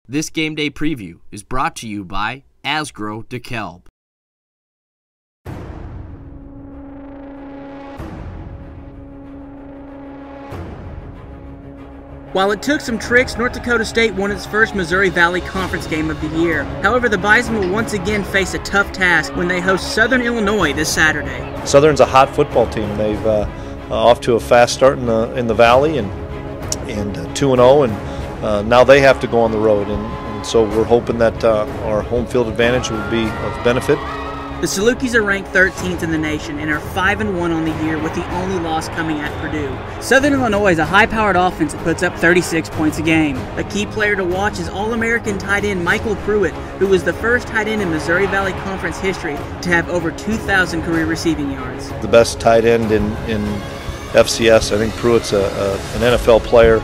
This game day preview is brought to you by Asgrow DeKalb. While it took some tricks, North Dakota State won its first Missouri Valley Conference game of the year. However, the Bison will once again face a tough task when they host Southern Illinois this Saturday. Southern's a hot football team. They've off to a fast start in the Valley and 2-0, and now they have to go on the road. And so we're hoping that our home field advantage will be of benefit. The Salukis are ranked 13th in the nation and are 5-1 on the year, with the only loss coming at Purdue. Southern Illinois is a high-powered offense that puts up 36 points a game. A key player to watch is All-American tight end Michael Pruitt, who was the first tight end in Missouri Valley Conference history to have over 2,000 career receiving yards. The best tight end in FCS. I think Pruitt's an NFL player,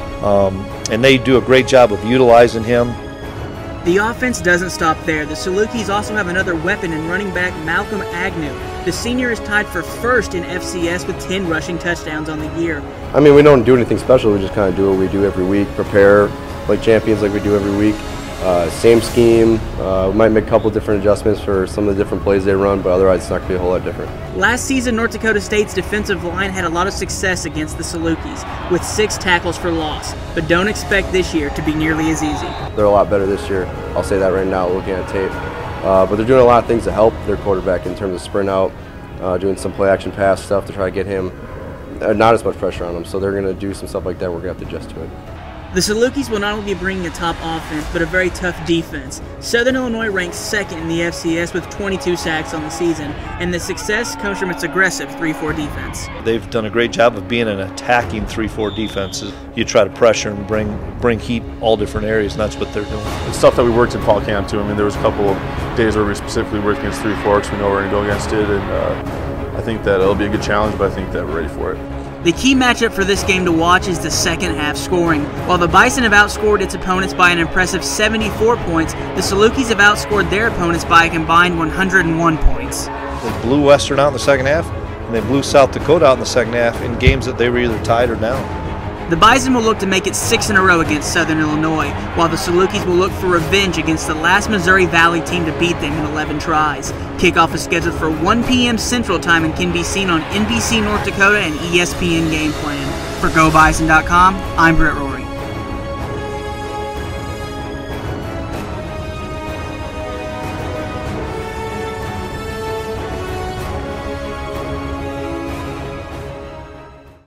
and they do a great job of utilizing him. The offense doesn't stop there. The Salukis also have another weapon in running back Malcolm Agnew. The senior is tied for first in FCS with 10 rushing touchdowns on the year. I mean, we don't do anything special. We just kind of do what we do every week, prepare like champions like we do every week. Same scheme. We might make a couple different adjustments for some of the different plays they run, but otherwise it's not going to be a whole lot different. Last season, North Dakota State's defensive line had a lot of success against the Salukis, with 6 tackles for loss, but don't expect this year to be nearly as easy. They're a lot better this year. I'll say that right now, looking at tape. But they're doing a lot of things to help their quarterback in terms of sprint out, doing some play action pass stuff to try to get him not as much pressure on him. So they're going to do some stuff like that. We're going to have to adjust to it. The Salukis will not only be bringing a top offense, but a very tough defense. Southern Illinois ranks second in the FCS with 22 sacks on the season, and the success comes from its aggressive 3-4 defense. They've done a great job of being an attacking 3-4 defense. You try to pressure and bring heat all different areas, and that's what they're doing. It's stuff that we worked in fall camp too. I mean, there was a couple of days where we specifically worked against 3-4 because we know we're going to go against it, and I think that it'll be a good challenge, but I think that we're ready for it. The key matchup for this game to watch is the second half scoring. While the Bison have outscored its opponents by an impressive 74 points, the Salukis have outscored their opponents by a combined 101 points. They blew Western out in the second half, and they blew South Dakota out in the second half in games that they were either tied or down. The Bison will look to make it 6 in a row against Southern Illinois, while the Salukis will look for revenge against the last Missouri Valley team to beat them in 11 tries. Kickoff is scheduled for 1 p.m. Central Time and can be seen on NBC North Dakota and ESPN Game Plan. For GoBison.com, I'm Brett Roy.